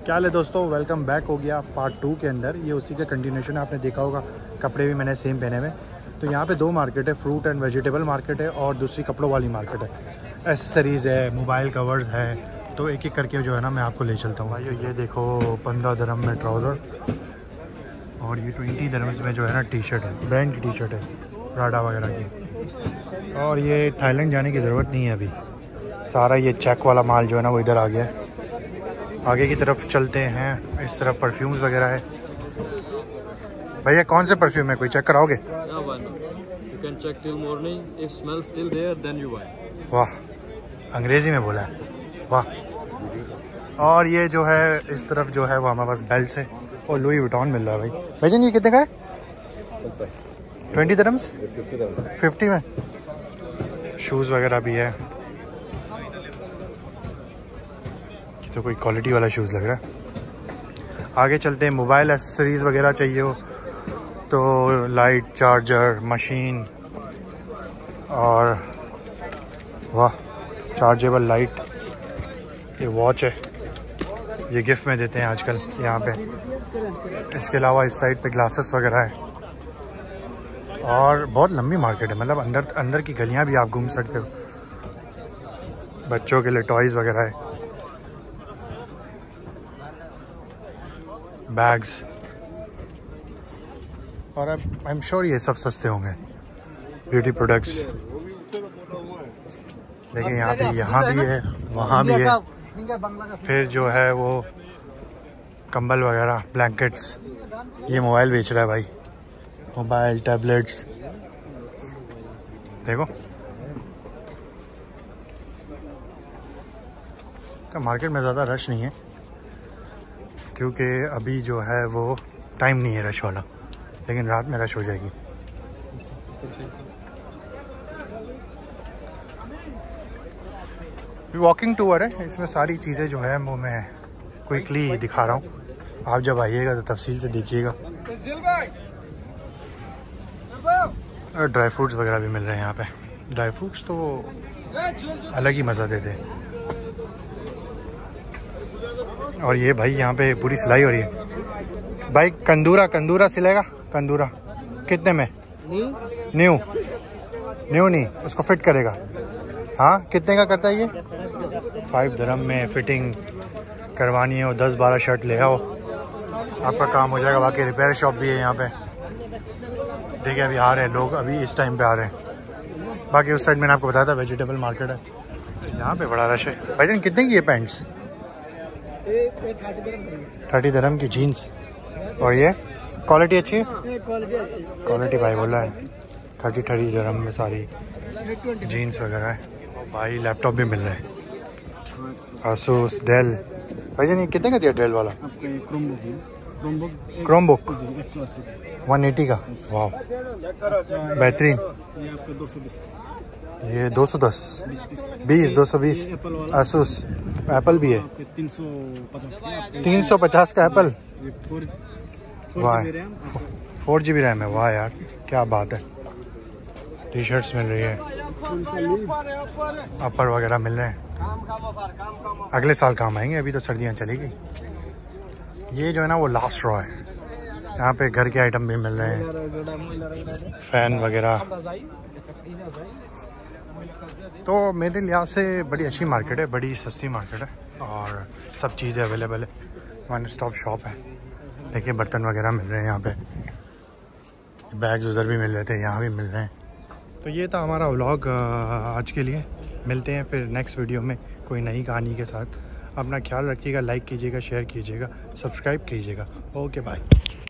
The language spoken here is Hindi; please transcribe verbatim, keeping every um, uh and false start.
क्या हाल है दोस्तों, वेलकम बैक हो गया पार्ट टू के अंदर। ये उसी का कंटिन्यूशन है। आपने देखा होगा कपड़े भी मैंने सेम पहने हुए। तो यहाँ पे दो मार्केट है, फ्रूट एंड वेजिटेबल मार्केट है और दूसरी कपड़ों वाली मार्केट है। एसेसरीज़ है, मोबाइल कवर्स है। तो एक एक करके जो है ना मैं आपको ले चलता हूँ। भाई ये देखो पंद्रह दरम में ट्राउज़र और ये ट्वेंटी दरम्स में जो है ना टी शर्ट है, ब्रांड की टी शर्ट है राडा वगैरह की। और ये थाईलैंड जाने की ज़रूरत नहीं है अभी, सारा ये चेक वाला माल जो है ना वो इधर आ गया है। आगे की तरफ चलते हैं, इस तरफ परफ्यूम्स वगैरह है। भैया कौन से परफ्यूम है, कोई चेक कराओगे? वाह, अंग्रेजी में बोला है, वाह। और ये जो है इस तरफ जो है वो हमारे पास बेल्ट है और लुई विटॉन मिल रहा है। भाई भाईजान ये कितने का है? ट्वेंटी दरम्स, फिफ्टी में। शूज़ वगैरह भी है, तो कोई क्वालिटी वाला शूज़ लग रहा है। आगे चलते हैं, मोबाइल एसेसरीज़ वगैरह चाहिए हो तो लाइट, चार्जर, मशीन और वाह चार्जेबल लाइट। ये वॉच है, ये गिफ्ट में देते हैं आजकल यहाँ पे। इसके अलावा इस साइड पे ग्लासेस वगैरह है और बहुत लंबी मार्केट है, मतलब अंदर अंदर की गलियाँ भी आप घूम सकते हो। बच्चों के लिए टॉयज़ वगैरह है, बैग्स, और अब आई एम श्योर ये सब सस्ते होंगे। ब्यूटी प्रोडक्ट्स देखिए यहाँ पे, यहाँ भी है, वहाँ भी है। फिर जो है वो कंबल वगैरह, ब्लैंकेट्स। ये मोबाइल बेच रहा है भाई, मोबाइल, टैबलेट्स। देखो तो मार्केट में ज़्यादा रश नहीं है क्योंकि अभी जो है वो टाइम नहीं है रश वाला, लेकिन रात में रश हो जाएगी। वॉकिंग टूर है, इसमें सारी चीज़ें जो है वो मैं क्विकली दिखा रहा हूँ। आप जब आइएगा तो तफसील से देखिएगा। और ड्राई फ्रूट्स वगैरह भी मिल रहे हैं यहाँ पे। ड्राई फ्रूट्स तो अलग ही मज़ा देते हैं। और ये भाई यहाँ पे पूरी सिलाई हो रही है। भाई कंदूरा कंदूरा सिलेगा, कंदूरा कितने में? न्यू न्यू नहीं, उसको फिट करेगा। हाँ कितने का करता है ये? फाइव दरम में फिटिंग करवानी हो, दस बारह शर्ट ले आओ, आपका काम हो जाएगा। बाकी रिपेयर शॉप भी है यहाँ पे। देखिए अभी आ रहे हैं लोग, अभी इस टाइम पे आ रहे हैं। बाकी उस साइड मैंने आपको बताया था वेजिटेबल मार्केट है, यहाँ पे बड़ा रश है। भाई कितने की ये पैंट्स? थर्टी दरम की जीन्स। और ये क्वालिटी अच्छी है? क्वालिटी भाई बोला है थर्टी थर्टी दरम में सारी जीन्स वगैरह है। भाई लैपटॉप भी मिल रहे हैं, आसूस, डेल। भाई जान ये कितने का दिया डेल वाला? क्रोम बुक वन एटी का, वाह बेहतरीन। ये दो सौ दस, बीस, दो सौ बीस। आसूस एप्पल भी है, तीन सौ पचास का एप्पल। वाह, फोर जी बी रैम है, वाह यार क्या बात है। टी शर्ट्स मिल रही है, अपर वगैरह मिल रहे हैं, अगले साल काम आएंगे, अभी तो सर्दियाँ चलेगी। ये जो है ना वो लास्ट रॉ है। यहाँ पे घर के आइटम भी मिल रहे हैं, फैन वगैरह। तो मेरे लिहाज से बड़ी अच्छी मार्केट है, बड़ी सस्ती मार्केट है और सब चीज़ें अवेलेबल है। वन स्टॉप शॉप है। देखिए बर्तन वगैरह मिल रहे हैं यहाँ पे, बैग्स उधर भी मिल रहे थे, यहाँ भी मिल रहे हैं। तो ये था हमारा व्लॉग आज के लिए। मिलते हैं फिर नेक्स्ट वीडियो में कोई नई कहानी के साथ। अपना ख्याल रखिएगा, लाइक कीजिएगा, शेयर कीजिएगा, सब्सक्राइब कीजिएगा। Okay bye.